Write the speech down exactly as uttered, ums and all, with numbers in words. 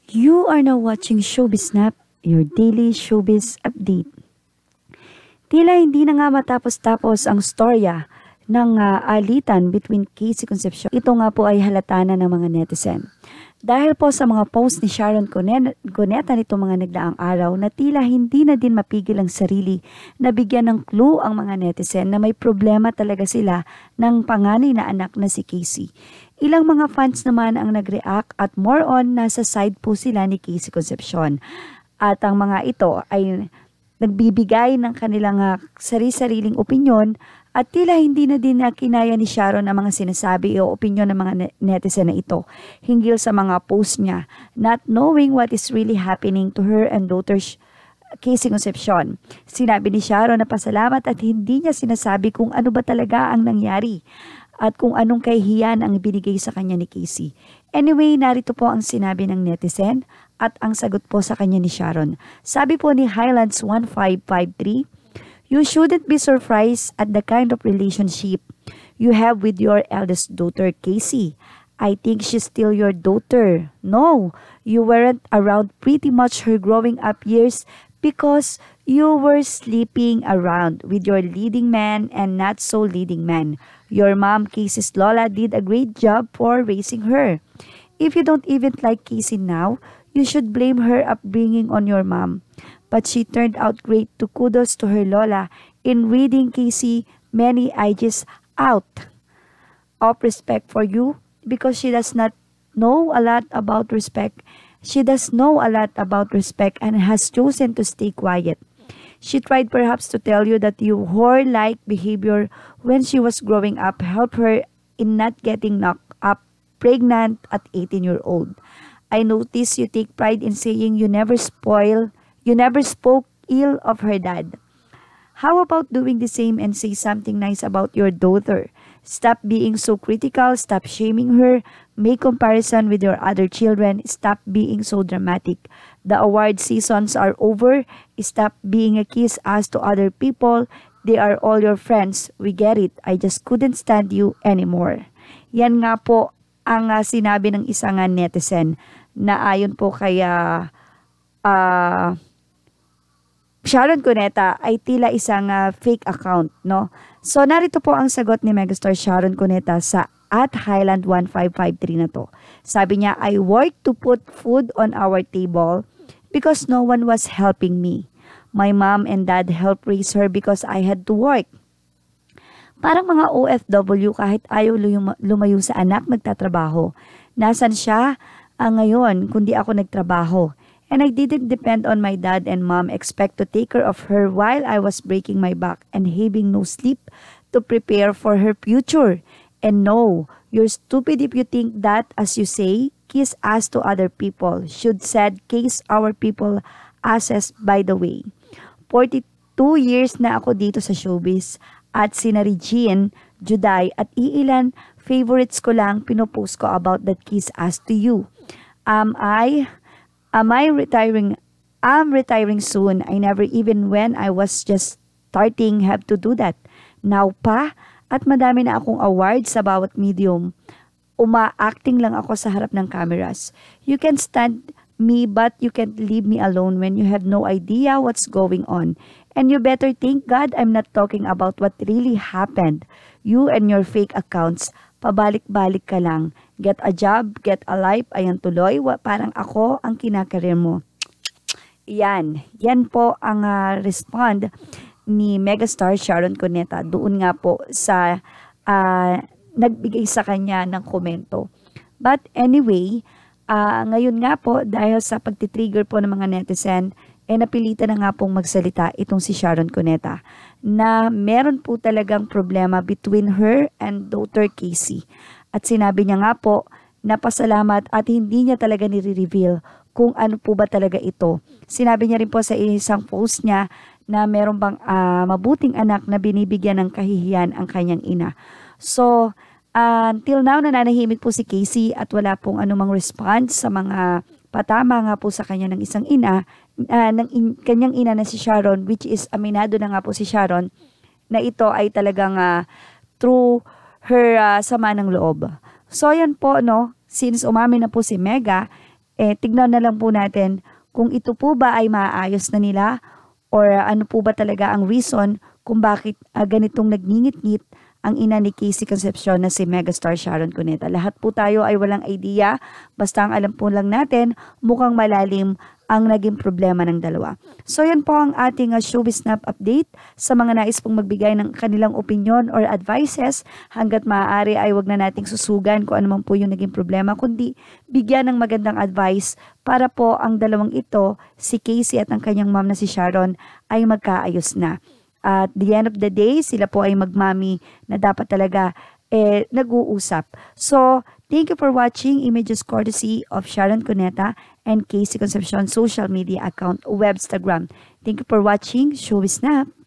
You are now watching Showbiz Snap, your daily showbiz update. Tila hindi na nga matapos-tapos ang storya ng ah, alitan between Casey Concepcion. Ito nga po ay halata na ng mga netizen. Dahil po sa mga post ni Sharon Cuneta Cuneta nito mga nagdaang araw na tila hindi na din mapigil ang sarili na bigyan ng clue ang mga netizen na may problema talaga sila ng panganay na anak na si Casey. Ilang mga fans naman ang nag-react at more on nasa side po sila ni Casey Concepcion. At ang mga ito ay nagbibigay ng kanilang uh, sari-sariling opinyon at tila hindi na din na kinaya ni Sharon ang mga sinasabi o opinyon ng mga netizen na ito hinggil sa mga post niya, not knowing what is really happening to her and daughter's Casey Concepcion. Sinabi ni Sharon na pasalamat at hindi niya sinasabi kung ano ba talaga ang nangyari at kung anong kahihiyan ang ibinigay sa kanya ni Casey. Anyway, narito po ang sinabi ng netizen at ang sagot po sa kanya ni Sharon. Sabi po ni Highlands one five five three, "You shouldn't be surprised at the kind of relationship you have with your eldest daughter, Casey. I think she's still your daughter. No, you weren't around pretty much her growing up years because you were sleeping around with your leading man and not so leading man. Your mom, Casey's Lola, did a great job for raising her. If you don't even like Casey now, you should blame her upbringing on your mom. But she turned out great, to kudos to her Lola in reading Casey many ages out of respect for you because she does not know a lot about respect. She does know a lot about respect and has chosen to stay quiet. She tried perhaps to tell you that your whore-like behavior when she was growing up helped her in not getting knocked up pregnant at eighteen-year-old. I notice you take pride in saying you never spoil, you never spoke ill of her dad. How about doing the same and say something nice about your daughter? Stop being so critical, stop shaming her, make comparison with your other children, stop being so dramatic. The award seasons are over, stop being a kiss ass to other people. They are all your friends. We get it. I just couldn't stand you anymore." Yan nga po ang uh, sinabi ng isang uh, netizen na ayon po kay uh, uh, Sharon Cuneta ay tila isang uh, fake account, no? So narito po ang sagot ni megastar Sharon Cuneta sa at Highland one five five three na to. Sabi niya, "I worked to put food on our table because no one was helping me. My mom and dad helped raise her because I had to work." Parang mga O F W kahit ayaw lumayo sa anak nagtatrabaho. Nasaan siya ah, ngayon kundi ako nagtrabaho? And I didn't depend on my dad and mom expect to take care of her while I was breaking my back and having no sleep to prepare for her future. And no, you're stupid if you think that, as you say, kiss ass to other people. Should said case our people asses, by the way. forty-two years na ako dito sa showbiz at sina Regine, Juday at iilan favorites ko lang pinopost ko about that kiss ass to you. Am I... Am I retiring? I'm retiring soon. I never even when I was just starting have to do that. Now pa, at madami na akong awards sa bawat medium. Uma-acting lang ako sa harap ng cameras. You can stand me but you can't leave me alone when you have no idea what's going on. And you better thank God I'm not talking about what really happened. You and your fake accounts, pabalik-balik ka lang. Get a job, get a life, ayan tuloy, parang ako ang kinakarir mo. Yan, yan po ang uh, respond ni megastar Sharon Cuneta doon nga po sa uh, nagbigay sa kanya ng komento. But anyway, uh, ngayon nga po dahil sa pagtitrigger po ng mga netizen, eh napilitan na nga pong magsalita itong si Sharon Cuneta na meron po talagang problema between her and daughter Casey. At sinabi niya nga po na pasalamat at hindi niya talaga nire-reveal kung ano po ba talaga ito. Sinabi niya rin po sa isang post niya na meron bang uh, mabuting anak na binibigyan ng kahihiyan ang kanyang ina. So, uh, until now nananahimik po si Casey at wala pong anumang response sa mga patama nga po sa kanya ng isang ina, uh, ng in, kanyang ina na si Sharon, which is aminado na nga po si Sharon na ito ay talagang uh, true her uh, sama ng loob. So yan po, no, since umamin na po si Mega, Eh, tignan na lang po natin kung ito po ba ay maayos na nila or ano po ba talaga ang reason kung bakit uh, ganitong nagngingit-ngit ang ina ni Casey Concepcion na si megastar Sharon Cuneta. Lahat po tayo ay walang idea, basta ang alam po lang natin, mukhang malalim ang naging problema ng dalawa. So yan po ang ating uh, Showbiz Snap update. Sa mga nais pong magbigay ng kanilang opinion or advices, hanggat maaari ay wag na nating susugan kung ano man po yung naging problema, kundi bigyan ng magandang advice para po ang dalawang ito, si Casey at ang kanyang mom na si Sharon, ay magkaayos na. At the end of the day, sila po ay magmami na dapat talaga eh, nag-uusap. So, thank you for watching Images courtesy of Sharon Cuneta and Casey Concepcion social media account, Webstagram. Thank you for watching Showbiz Snap.